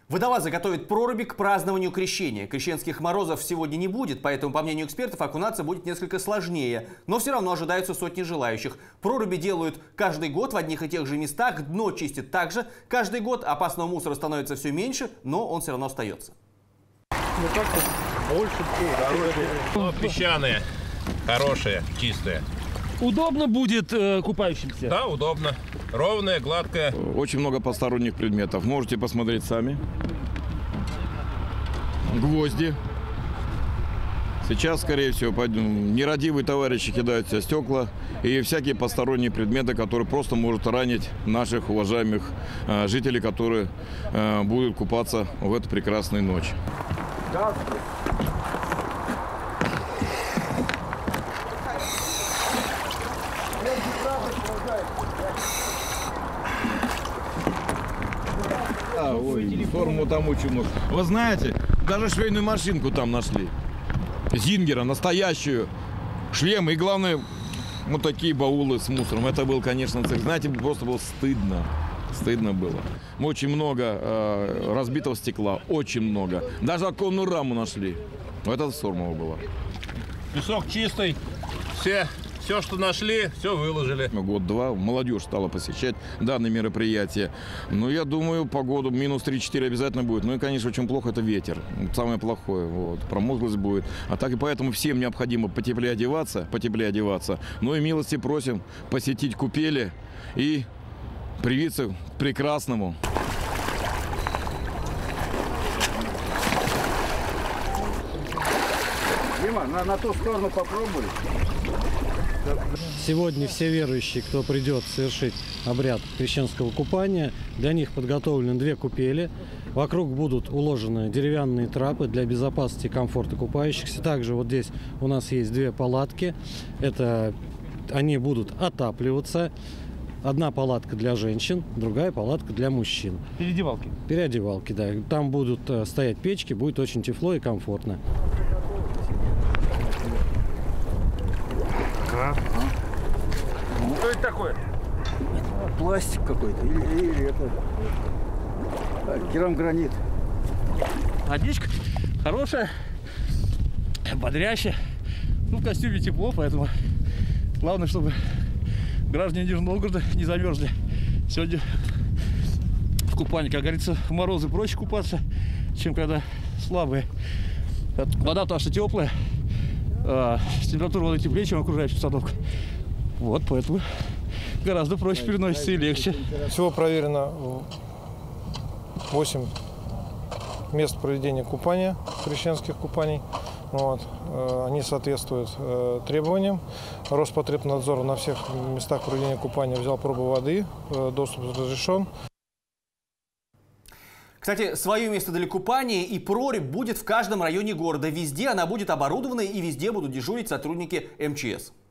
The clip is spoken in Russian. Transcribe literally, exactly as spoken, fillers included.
Водолазы готовят проруби к празднованию крещения. Крещенских морозов сегодня не будет, поэтому, по мнению экспертов, окунаться будет несколько сложнее. Но все равно ожидаются сотни желающих. Проруби делают каждый год в одних и тех же местах, дно чистят также каждый год. Опасного мусора становится все меньше, но он все равно остается. Ну как-то больше, ну, песчаные, хорошие, чистые. Удобно будет э, купающимся? Да, удобно. Ровная, гладкая. Очень много посторонних предметов. Можете посмотреть сами. Гвозди. Сейчас, скорее всего, нерадивые товарищи кидают все стекла и всякие посторонние предметы, которые просто могут ранить наших уважаемых э, жителей, которые э, будут купаться в эту прекрасную ночь. А, ой, форму там очень много. Вы знаете, даже швейную машинку там нашли. Зингера, настоящую. Шлемы и, главное, вот такие баулы с мусором. Это был, конечно, цирк. Знаете, просто было стыдно. Стыдно было. Очень много э, разбитого стекла. Очень много. Даже оконную раму нашли. Это Сормово было. Песок чистый. Все, все, что нашли, все выложили. Год-два молодежь стала посещать данные мероприятия. Но я думаю, погоду минус три-четыре обязательно будет. Ну и, конечно, очень плохо это ветер. Самое плохое. Вот. Промозглость будет. А так и поэтому всем необходимо потеплее одеваться, потеплее одеваться. Ну и милости просим посетить купели и привиться к прекрасному. Дима, на, на ту сторону попробуй. Сегодня все верующие, кто придет совершить обряд крещенского купания, для них подготовлены две купели. Вокруг будут уложены деревянные трапы для безопасности и комфорта купающихся. Также вот здесь у нас есть две палатки. Это они будут отапливаться. Одна палатка для женщин, другая палатка для мужчин. Переодевалки. Переодевалки, да. Там будут стоять печки, будет очень тепло и комфортно. Ага. Что это такое? Пластик какой-то или, или это керамогранит. Водичка хорошая, бодрящая. Ну, в костюме тепло, поэтому главное, чтобы граждане Нижнего Новгорода не замерзли. Сегодня в купании, как говорится, в морозы проще купаться, чем когда слабые. Вода-то что теплая, а температура воды теплее, чем окружающая обстановка. Вот, поэтому гораздо проще переносится и легче. Всего проверено восемь мест проведения купания, крещенских купаний. Вот. Они соответствуют э, требованиям. Роспотребнадзор на всех местах проведения купания взял пробы воды, э, доступ разрешен. Кстати, свое место для купания и прорубь будет в каждом районе города. Везде она будет оборудована и везде будут дежурить сотрудники эм че эс.